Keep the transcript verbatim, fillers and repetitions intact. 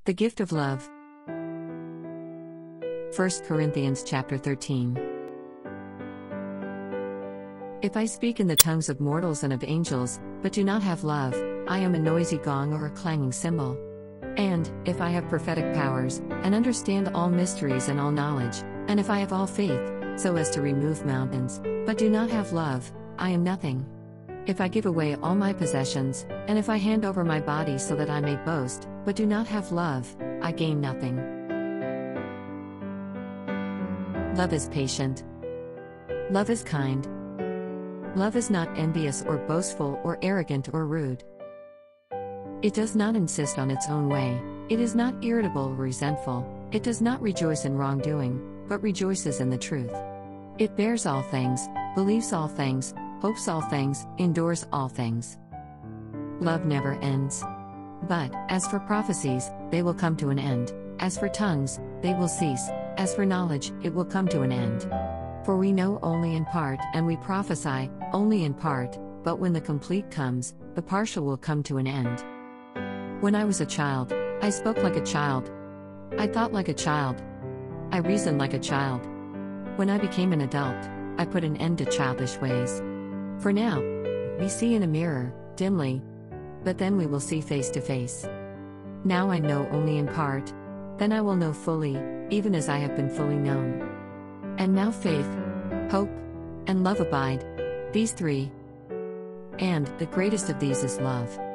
The gift of love. First Corinthians chapter thirteen. If I speak in the tongues of mortals and of angels, but do not have love, I am a noisy gong or a clanging cymbal. And, if I have prophetic powers, and understand all mysteries and all knowledge, and if I have all faith, so as to remove mountains, but do not have love, I am nothing. If I give away all my possessions, and if I hand over my body so that I may boast, but do not have love, I gain nothing. Love is patient. Love is kind. Love is not envious or boastful or arrogant or rude. It does not insist on its own way, it is not irritable or resentful, it does not rejoice in wrongdoing, but rejoices in the truth. It bears all things, believes all things, hopes all things, endures all things. Love never ends. But, as for prophecies, they will come to an end, as for tongues, they will cease, as for knowledge, it will come to an end. For we know only in part, and we prophesy only in part, but when the complete comes, the partial will come to an end. When I was a child, I spoke like a child. I thought like a child. I reasoned like a child. When I became an adult, I put an end to childish ways. For now, we see in a mirror, dimly, but then we will see face to face. Now I know only in part, then I will know fully, even as I have been fully known. And now faith, hope, and love abide, these three. And the greatest of these is love.